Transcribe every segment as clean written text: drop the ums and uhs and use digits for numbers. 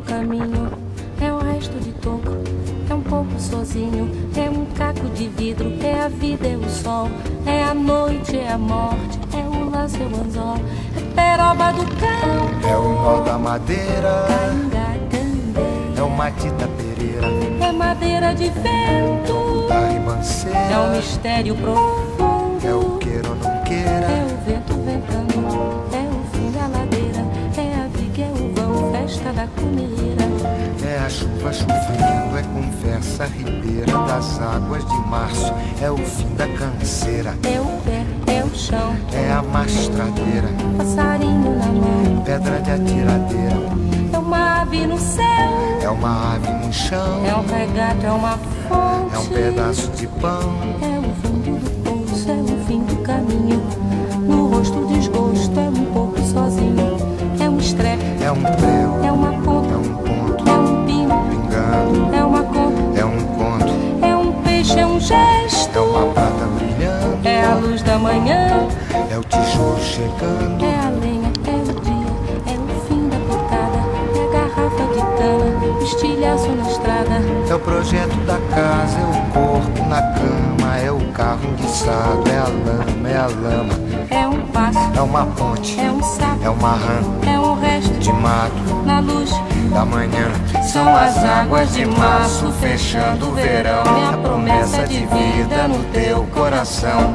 caminho, é o resto de toco, é um pouco sozinho, é um caco de vidro, é a vida, é o sol, é a noite, é a morte, é o laço, é o anzol, é peroba do cão, é o nó da madeira, Cainga, é o matita pereira, é madeira de vento, da ribanceira, é um mistério profundo, é o queira ou não queira, é o vento ventando, é o fim da ladeira, é a viga, é o vão, festa da cumeira, é a chuva chovendo, é conversa ribeira das águas de março, é o fim da canseira, é o pé, é o chão, é a mastradeira, passarinho na mão, pedra de atiradeira, é uma ave no céu, é uma ave no chão, é um regato, é uma fonte, é um pedaço de pão, é o fundo do poço, é o fim do caminho, no rosto desgosto, é um pouco sozinho, é um estrepe, é um prego, é uma ponta, é um ponto, é um pino, pingando, é uma conta, é um conto, é um peixe, é um é gesto, uma prata brilhando, é a luz da manhã, é o tijolo chegando, é a lenha, é o dia, é o fim da picada, é a garrafa de cana, o estilhaço na estrada, é o projeto da casa, é o corpo na cama, é o carro enguiçado, é a lama, é um passo, é uma ponte, é um sapo, é uma rã é um resto de mato na luz, da manhã. são as águas de março fechando o verão, é a promessa de vida no teu coração.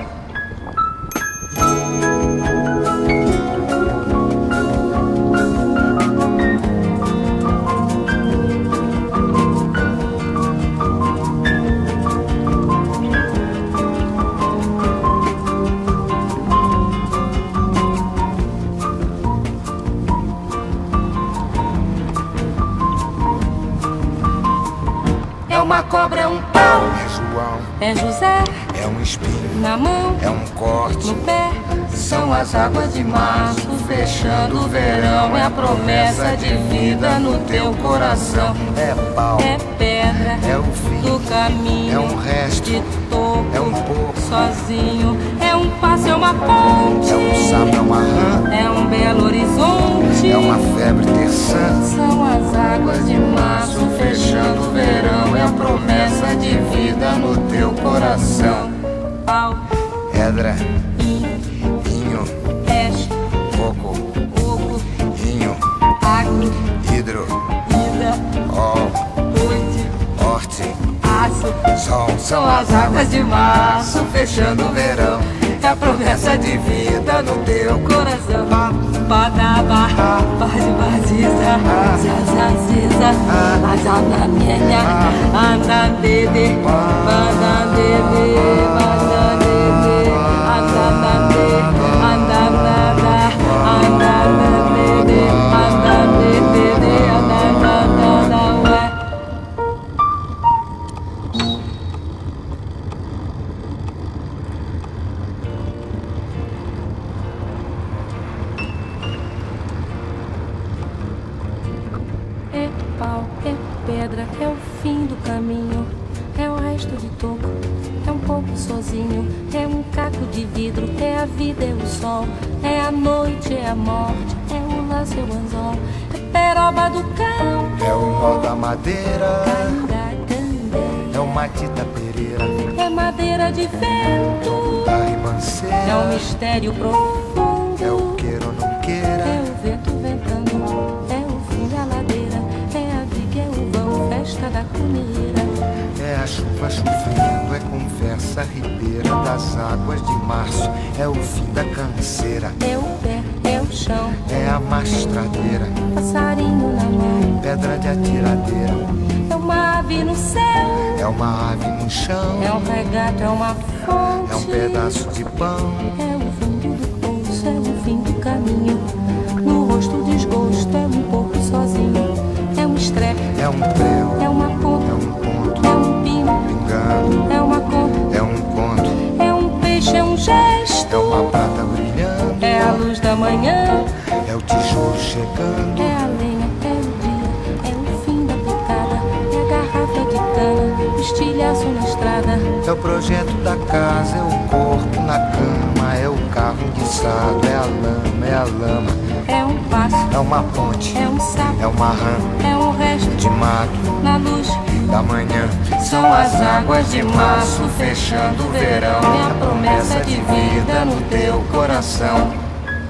É uma cobra, é um pau, É João, é José é um espinho, na mão, é um corte, no pé, são as águas de março fechando o verão, é a promessa de vida no teu coração. é pau, É pedra é o fim, do caminho, é um resto, de toco, é um pouco, sozinho, é um passo, é uma ponte, é um sapo, é uma rã, é um belo horizonte, é uma febre terçã, são as águas de março fechando o verão, é a promessa de vida no teu coração. Pau, pedra, inho, inho, peixe, coco, oco, inho, agro, hidro, ida, ó, noite, horte, aço, sol, são as águas de março fechando o verão, é a promessa de vida no teu coração. Badaba, baziza, zazaziza, azanamenya, andandede, bandandede, bandandede, andandade, andandada, andandadede, andandedede, andandada, ué. É pau, é pedra, é o fim do caminho, é o resto de toco, é um pouco sozinho, é um caco de vidro, é a vida, é o sol, é a noite, é a morte, é o laço, é o anzol, é peroba do cão, é o nó da madeira, Cainga, é o matita pereira, é madeira de vento, da é um ribanceira, mistério profundo, é o queira ou não queira, é o vento ventando, é o fim da ladeira, é a viga, é o vão, festa da cumeira, é a chuva chovendo, é conversa ribeira das águas de março, é o fim da canseira, é o pé, é o chão, é a mastradeira, passarinho na mão, pedra de atiradeira, é uma ave no céu, é uma ave no chão, é um regato, é uma fonte, é um pedaço de pão, é o fundo do poço, é o fim do caminho, no rosto desgosto, é um pouco sozinho, é um estrepe, é um prego, é uma é ponta, um ponto, é um pino, pingando, é uma conta, é um conto, é um peixe, é um gesto, é uma prata brilhando, é a luz da manhã, é o tijolo chegando, é a lenha, é o dia, é o fim da picada, é a garrafa de cana, o estilhaço na estrada, é o projeto da casa, é o corpo na cama, é o carro enguiçado, é a lama, é um passo, é uma ponte, é um sapo, é uma rã, é um resto de mato, na luz da manhã. são as águas de março fechando o verão. É a promessa de vida no teu coração.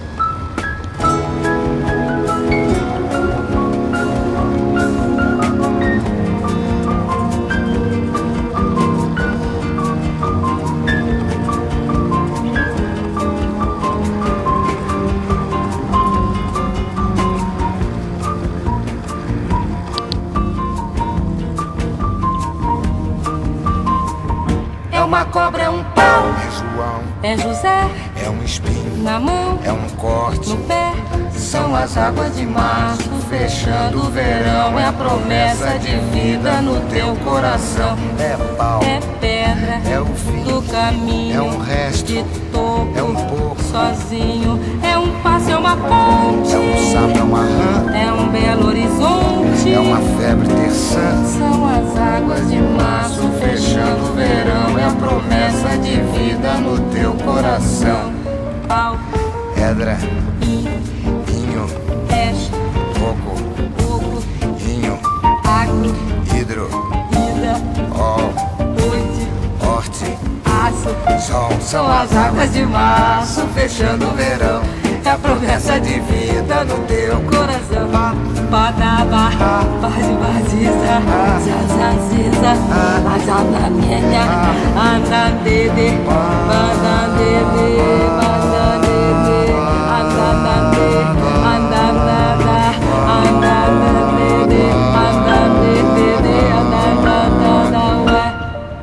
Uma cobra é um pau, É João, é José, é um espinho, na mão, é um corte, no pé. são as águas de março fechando o verão. É a promessa de vida no teu coração. É pau, É pedra, é o fim do caminho, é um resto, de topo, é um pouco, sozinho. É um passo, é uma ponte, é um sapo, é uma rã, é um belo horizonte. é uma febre terçã. São as águas de março Fechando o verão, é a promessa de vida no teu coração. Pau, Pedra, inho, peixe, coco, fogo, inho, água, hidro, vida, ol, noite, horte, aço. sol. São as águas de março fechando o verão. É a promessa de vida no teu coração. Badaba, baziza, zazaziza, azanamenya, andandede, bandandede, bandandede, andandade, andandada, andandede, andandede, andandada, ué.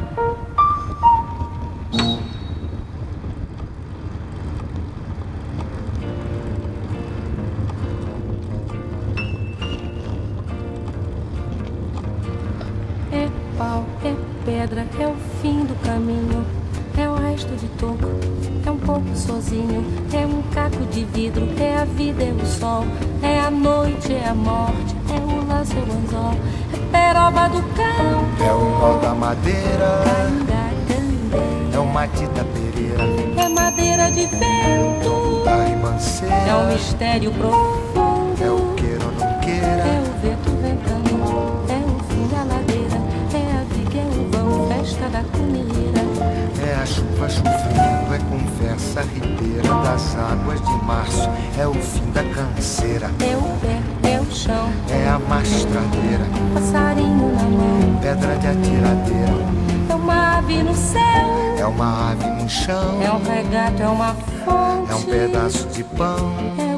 É pau, é pedra, é o fim do caminho, é o resto de toco, é um pouco sozinho, é um caco de vidro, é a vida, é o sol, é a noite, é a morte, é o laço, é o anzol, é peroba do cão, É o nó da madeira, candé, é o matita pereira, é madeira de vento, da ribanceira, é um mistério profundo, é o queira ou não é queira, o vento ventando, é o fim da ladeira, é a viga, é o vão, festa da cunheira. é a chuva chovendo, é conversa ribeira das águas de março, é o fim da canseira, É o pé, é o chão, é a mastradeira, passarinho na mão, pedra de atiradeira, é uma ave no céu, é uma ave no chão, é um regato, é uma fonte, é um pedaço de pão, é